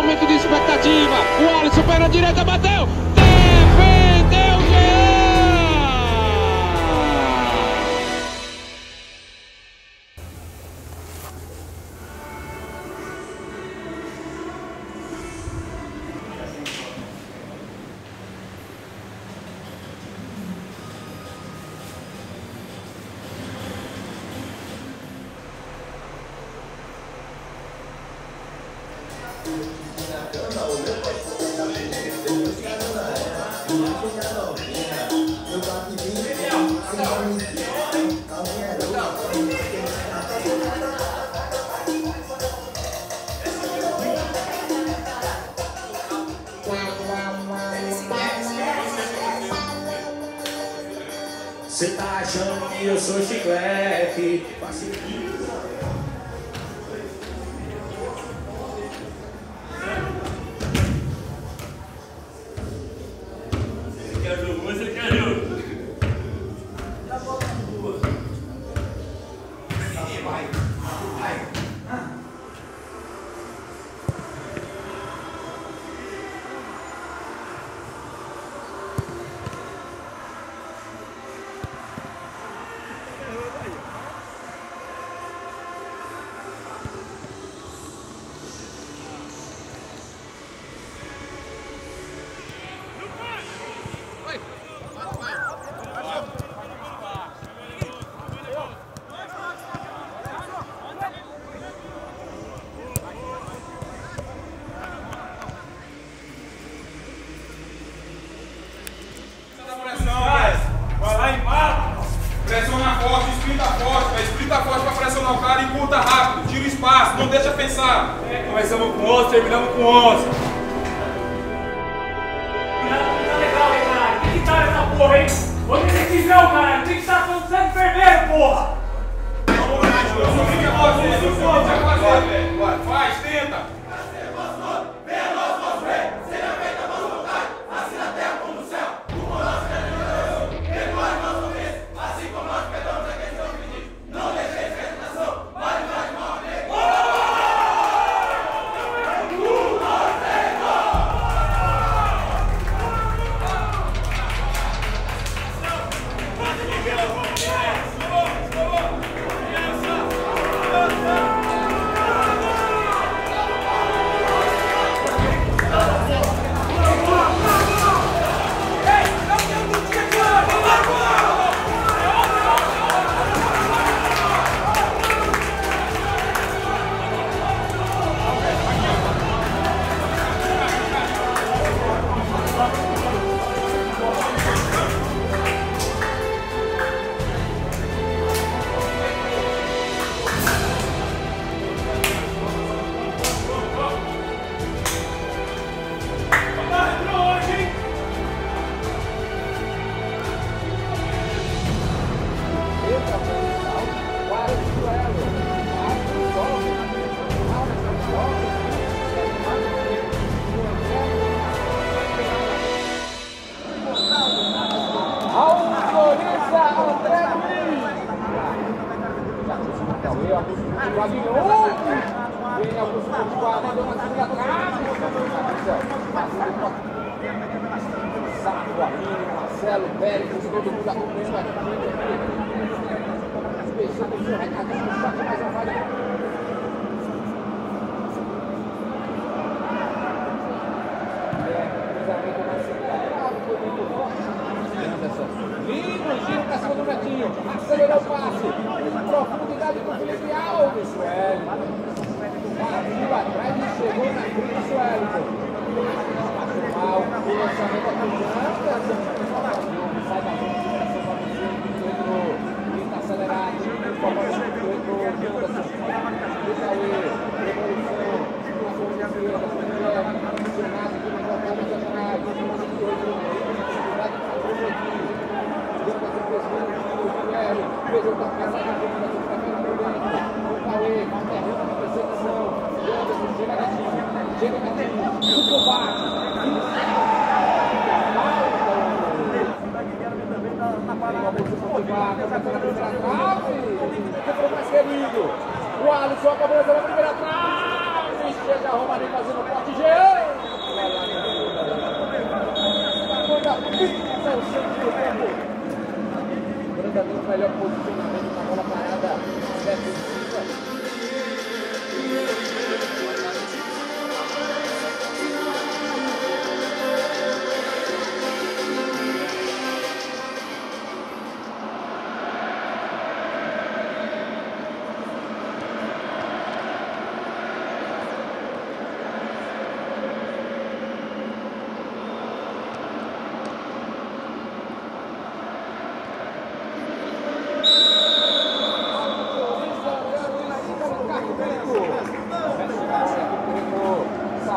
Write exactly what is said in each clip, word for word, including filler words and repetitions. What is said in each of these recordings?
aumento de expectativa. O Alisson pela direita, bateu. Defendeu, Jean! Cê tá achando que eu sou chiclete? Você quer jogo? Você quer jogo? Vai, vai. Pressiona forte, esprinta forte, véio. Esprinta forte pra pressionar o cara e curta rápido, tira o espaço, não deixa pensar. É, começamos com onze, terminamos com onze. Tá legal, hein, cara? Tem que estar nessa porra, hein? Onde tem que ver o cara? Tem que estar falando sangue vermelho, porra! Vamos lá, Júlio. Só fica fazer, só fica fazer, velho. Faz, tenta. Marcelo, Pérez, todo mundo acompanhando aqui. Fechando o seu recadinho, só que mais uma vaga. Lindo giro pra cima do Netinho. Acelerou o passe. Profundidade do Felipe Alves. Sueli. Partiu atrás e chegou na frente do Sueli. Mal, o lançamento aqui. Sai da frente, está acelerado. Informação do Pedro. O Cauê. Revolução. A força esquerda. Ginásio que não voltava a jogar. Fez outra passada na frente do caminho por dentro. O Cauê, terreno na perseguição. Anderson chega gatinho. Chega gatinho. O combate. Uma posição de vaca. Vai pela primeira trave. Quebrou mais querido. O Alisson, a cobrança na primeira trave. Chega a Romarinho fazendo o corte.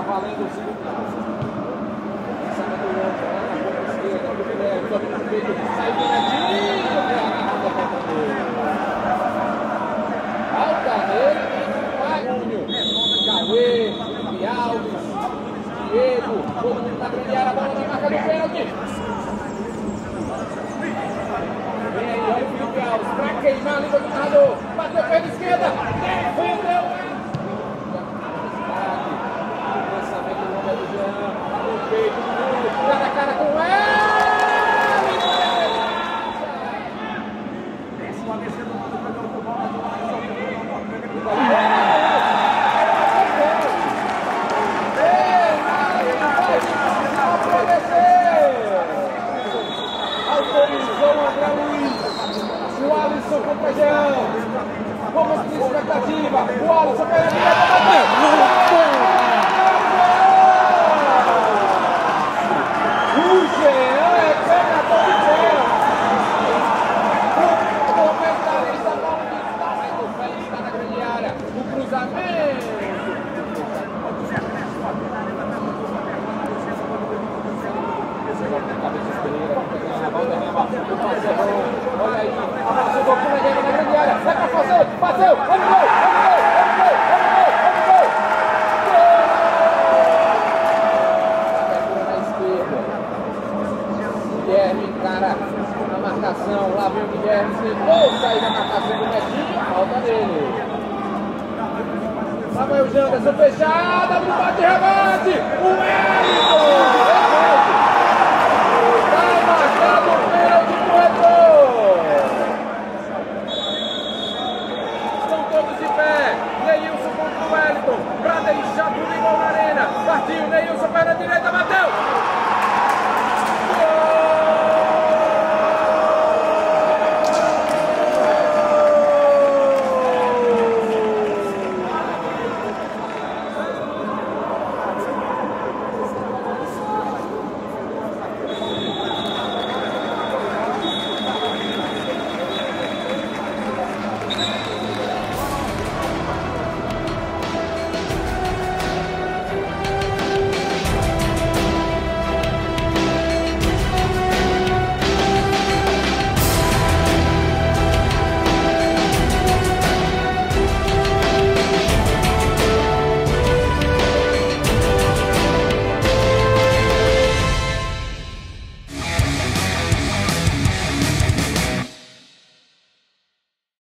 valendo o segundo. Lançamento longo, lá na ponta esquerda, do Guilherme, toca no peito, sai do Netinho, que agarra da ponta dele. Falta nele, Magno, Cauê, Felipe Alves, Diego, todo mundo na grande área, a bola na marca do pênalti. Vem aí, olha o Felipe Alves, pra queimar a língua do narrador, bateu pela esquerda, defendeu. Lançamento longo do Jean, no peito do mundo, cara a cara com ele. Autorizou o André Luiz. O Alisson contra Jean. Vamos de expectativa. O Alisson pega a direita. O Jean é ganhador de pênalti. O comentarista Paulista. Mas o Félix está na grande área. O cruzamento. Cabeça esquerda, a bola vem abaixo, o passe é bom, olha aí, abraço o gol, na guerra na grande área, vai pra fazer, bateu, olha o gol, olha o gol, olha o gol, olha o gol, olha o gol, abertura na esquerda, Guilherme encara a marcação, lá vem o Guilherme, tentou sair da marcação do Netinho, falta dele. Lá vai o Janderson, fechada, no bate rebate, o Wellington, marcado o pênalti do retorno. Estão todos de pé. Neilson contra o Wellington. Pra deixar tudo igual na arena. Partiu, Neilson, perna direita.